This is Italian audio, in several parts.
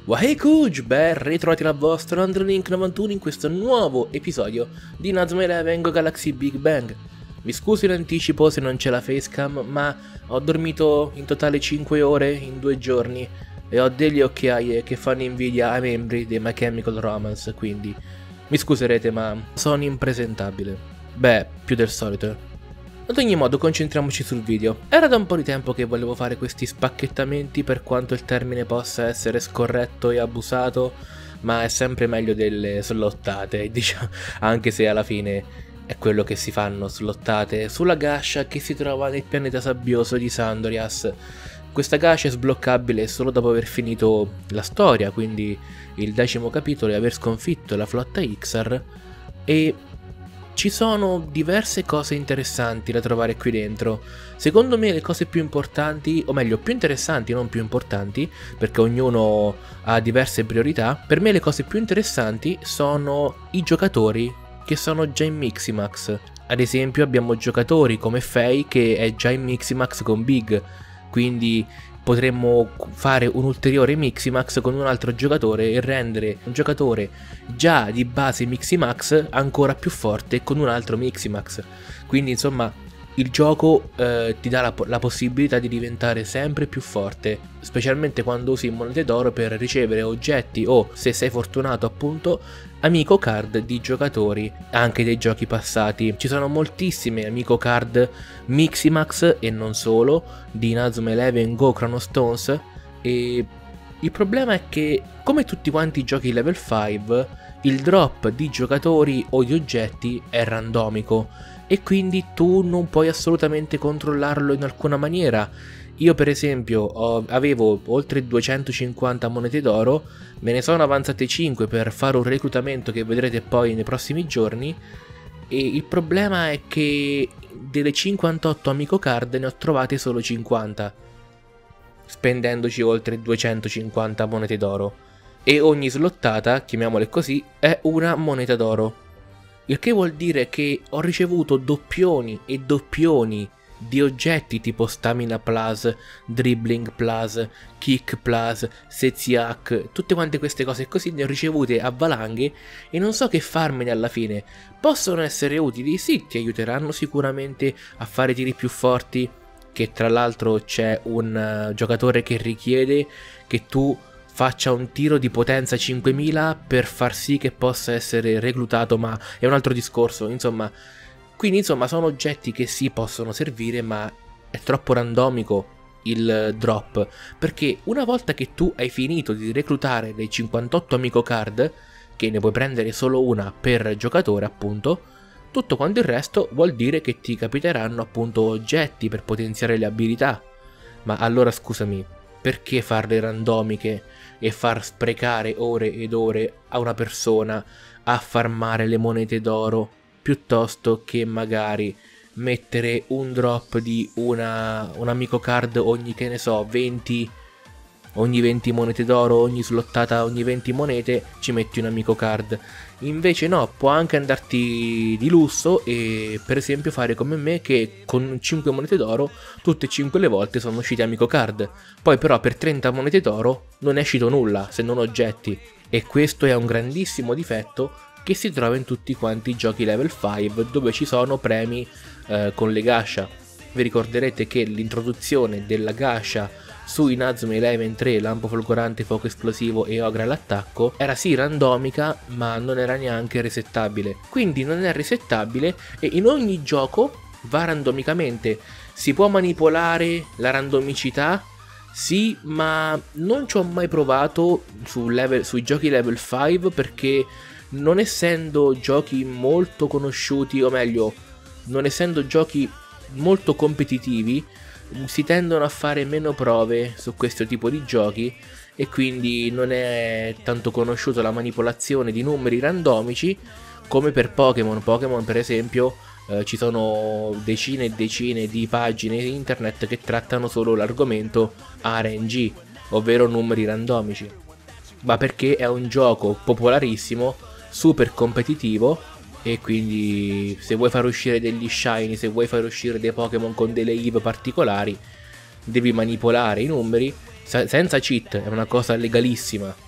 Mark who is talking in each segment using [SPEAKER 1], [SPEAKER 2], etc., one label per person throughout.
[SPEAKER 1] Wahey Kuj, ben ritrovati dal vostro AndroLink91 in questo nuovo episodio di Inazuma Eleven Go Galaxy Big Bang. Mi scuso in anticipo se non c'è la facecam, ma ho dormito in totale 5 ore in 2 giorni e ho degli occhiaie che fanno invidia ai membri dei My Chemical Romance, quindi mi scuserete ma sono impresentabile. Beh, più del solito. Ad ogni modo, concentriamoci sul video. Era da un po' di tempo che volevo fare questi spacchettamenti, per quanto il termine possa essere scorretto e abusato, ma è sempre meglio delle slottate, diciamo, anche se alla fine è quello che si fanno, slottate sulla gascia che si trova nel pianeta sabbioso di Sandorias. Questa gascia è sbloccabile solo dopo aver finito la storia, quindi il 10° capitolo e aver sconfitto la flotta Ixar, e ci sono diverse cose interessanti da trovare qui dentro. Secondo me le cose più importanti, o meglio più interessanti, non più importanti, perché ognuno ha diverse priorità, per me le cose più interessanti sono i giocatori che sono già in Miximax. Ad esempio abbiamo giocatori come Faye che è già in Miximax con Big, quindi potremmo fare un ulteriore Miximax con un altro giocatore e rendere un giocatore già di base Miximax ancora più forte con un altro Miximax. Quindi insomma il gioco ti dà la possibilità di diventare sempre più forte, specialmente quando usi monete d'oro per ricevere oggetti o, se sei fortunato appunto, amico card di giocatori anche dei giochi passati. Ci sono moltissime amico card Miximax e non solo di Inazuma Eleven Go Chrono Stones, e il problema è che, come tutti quanti i giochi level 5, il drop di giocatori o di oggetti è randomico e quindi tu non puoi assolutamente controllarlo in alcuna maniera. Io per esempio avevo oltre 250 monete d'oro, me ne sono avanzate 5 per fare un reclutamento che vedrete poi nei prossimi giorni, e il problema è che delle 58 amico card ne ho trovate solo 50, spendendoci oltre 250 monete d'oro, e ogni slottata, chiamiamole così, è una moneta d'oro. Il che vuol dire che ho ricevuto doppioni e doppioni di oggetti tipo Stamina Plus, Dribbling Plus, Kick Plus, Seziak, tutte quante queste cose così ne ho ricevute a valanghe e non so che farmene alla fine. Possono essere utili? Sì, ti aiuteranno sicuramente a fare tiri più forti, che tra l'altro c'è un giocatore che richiede che tu faccia un tiro di potenza 5000 per far sì che possa essere reclutato, ma è un altro discorso, insomma. Quindi insomma sono oggetti che sì possono servire, ma è troppo randomico il drop, perché una volta che tu hai finito di reclutare le 58 amico card, che ne puoi prendere solo una per giocatore appunto, tutto quanto il resto vuol dire che ti capiteranno appunto oggetti per potenziare le abilità. Ma allora scusami, perché farle randomiche e far sprecare ore ed ore a una persona a farmare le monete d'oro, piuttosto che magari mettere un drop di un amico card ogni, che ne so, 20 monete d'oro, ogni slottata, ogni 20 monete ci metti un amico card. Invece no, può anche andarti di lusso e per esempio fare come me, che con 5 monete d'oro tutte e 5 le volte sono usciti amico card. Poi però per 30 monete d'oro non è uscito nulla se non oggetti, e questo è un grandissimo difetto che si trova in tutti quanti i giochi level 5 dove ci sono premi con le gacha. Vi ricorderete che l'introduzione della gacha su Inazuma Eleven 3, lampo folgorante, fuoco esplosivo e ogra all'attacco, era sì randomica ma non era neanche resettabile. Quindi non è resettabile e in ogni gioco va randomicamente. Si può manipolare la randomicità? Sì, ma non ci ho mai provato sui giochi level 5, perché non essendo giochi molto conosciuti, o meglio, non essendo giochi molto competitivi, si tendono a fare meno prove su questo tipo di giochi e quindi non è tanto conosciuta la manipolazione di numeri randomici come per Pokémon. Pokémon per esempio ci sono decine e decine di pagine internet che trattano solo l'argomento RNG, ovvero numeri randomici, ma perché è un gioco popolarissimo, super competitivo, e quindi se vuoi far uscire degli shiny, se vuoi far uscire dei Pokémon con delle EVE particolari, devi manipolare i numeri senza cheat, è una cosa legalissima.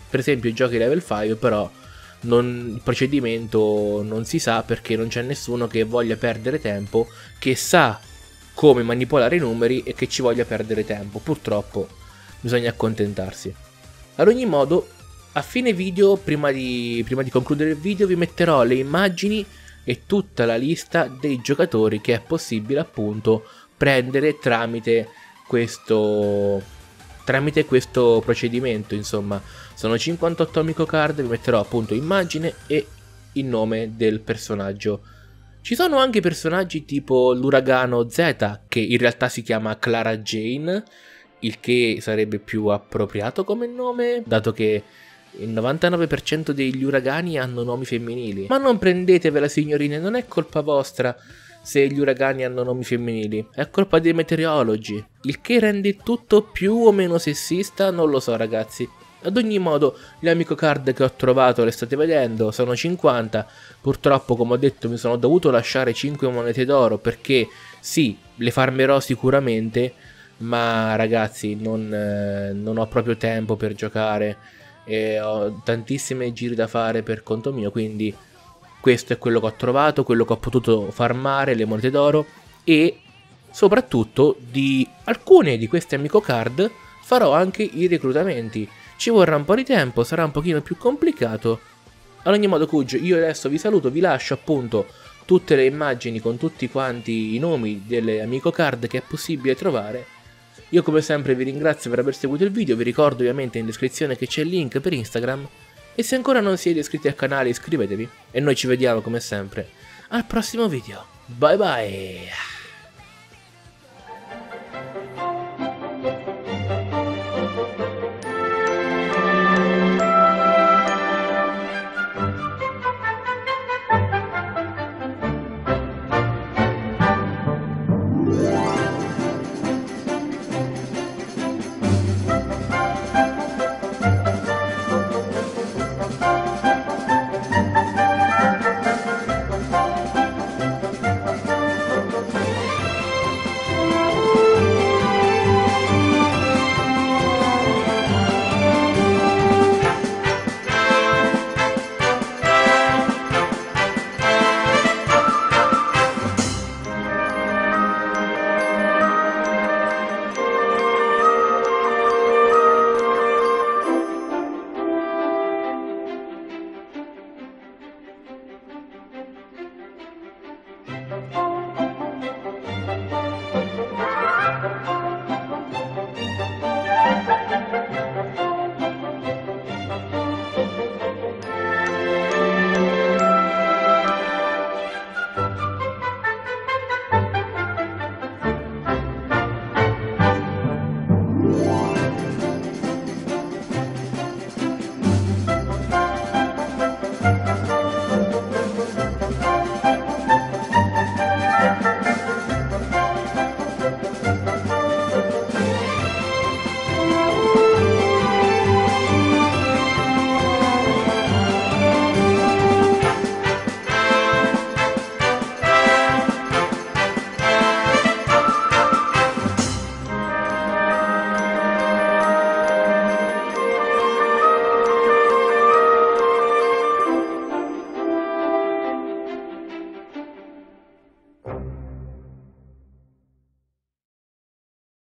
[SPEAKER 1] per esempio i giochi level 5, però il procedimento non si sa perché non c'è nessuno che voglia perdere tempo, che sa come manipolare i numeri e che ci voglia perdere tempo. Purtroppo bisogna accontentarsi. Ad ogni modo, a fine video, prima di concludere il video, vi metterò le immagini e tutta la lista dei giocatori che è possibile appunto prendere tramite questo procedimento. Insomma, sono 58 amico card, vi metterò appunto immagine e il nome del personaggio. Ci sono anche personaggi tipo l'uragano Z, che in realtà si chiama Clara Jane, il che sarebbe più appropriato come nome, dato che il 99% degli uragani hanno nomi femminili. Ma non prendetevela signorine, non è colpa vostra se gli uragani hanno nomi femminili, è colpa dei meteorologi, il che rende tutto più o meno sessista, non lo so ragazzi. Ad ogni modo, le amico card che ho trovato le state vedendo, sono 50, purtroppo come ho detto mi sono dovuto lasciare 5 monete d'oro perché sì, le farmerò sicuramente, ma ragazzi non ho proprio tempo per giocare e ho tantissimi giri da fare per conto mio, quindi questo è quello che ho trovato, quello che ho potuto farmare, le monete d'oro, e soprattutto di alcune di queste amico card farò anche i reclutamenti. Ci vorrà un po' di tempo, sarà un pochino più complicato. Ad ogni modo Cugio, io adesso vi saluto, vi lascio appunto tutte le immagini con tutti quanti i nomi delle amico card che è possibile trovare. Io come sempre vi ringrazio per aver seguito il video, vi ricordo ovviamente in descrizione che c'è il link per Instagram. E se ancora non siete iscritti al canale iscrivetevi e noi ci vediamo come sempre al prossimo video. Bye bye!